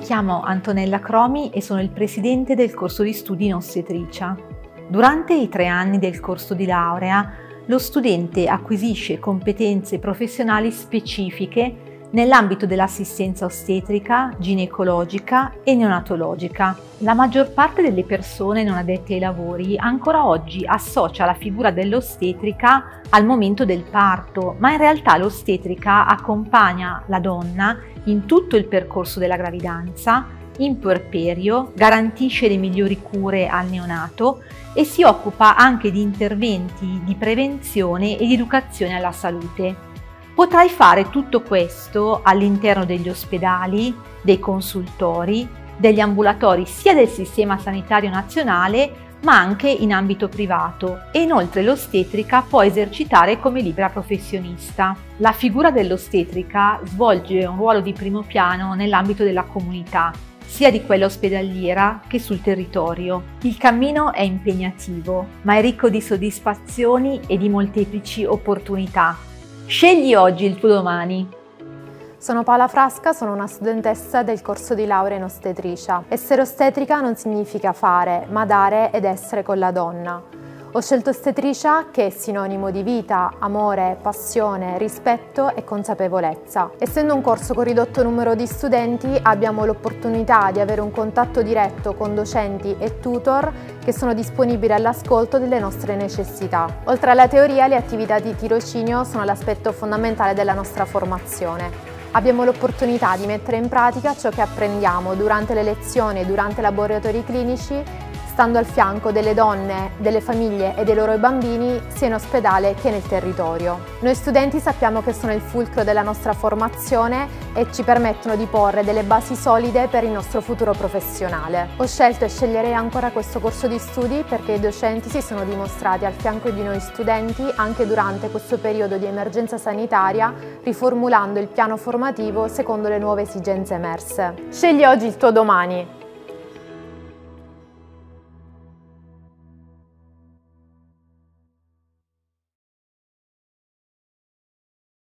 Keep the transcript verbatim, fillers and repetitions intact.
chiamo Antonella Cromi e sono il presidente del corso di studi in ostetricia. Durante i tre anni del corso di laurea, lo studente acquisisce competenze professionali specifiche nell'ambito dell'assistenza ostetrica, ginecologica e neonatologica. La maggior parte delle persone non addette ai lavori ancora oggi associa la figura dell'ostetrica al momento del parto, ma in realtà l'ostetrica accompagna la donna in tutto il percorso della gravidanza, in puerperio, garantisce le migliori cure al neonato e si occupa anche di interventi di prevenzione e di educazione alla salute. Potrai fare tutto questo all'interno degli ospedali, dei consultori, degli ambulatori sia del Sistema Sanitario Nazionale ma anche in ambito privato e inoltre l'ostetrica può esercitare come libera professionista. La figura dell'ostetrica svolge un ruolo di primo piano nell'ambito della comunità, sia di quella ospedaliera che sul territorio. Il cammino è impegnativo, ma è ricco di soddisfazioni e di molteplici opportunità. Scegli oggi il tuo domani. Sono Paola Frasca, sono una studentessa del corso di laurea in ostetricia. Essere ostetrica non significa fare, ma dare ed essere con la donna. Ho scelto ostetricia che è sinonimo di vita, amore, passione, rispetto e consapevolezza. Essendo un corso con ridotto numero di studenti, abbiamo l'opportunità di avere un contatto diretto con docenti e tutor che sono disponibili all'ascolto delle nostre necessità. Oltre alla teoria, le attività di tirocinio sono l'aspetto fondamentale della nostra formazione. Abbiamo l'opportunità di mettere in pratica ciò che apprendiamo durante le lezioni e durante i laboratori clinici, stando al fianco delle donne, delle famiglie e dei loro bambini sia in ospedale che nel territorio. Noi studenti sappiamo che sono il fulcro della nostra formazione e ci permettono di porre delle basi solide per il nostro futuro professionale. Ho scelto e sceglierei ancora questo corso di studi perché i docenti si sono dimostrati al fianco di noi studenti anche durante questo periodo di emergenza sanitaria, riformulando il piano formativo secondo le nuove esigenze emerse. Scegli oggi il tuo domani!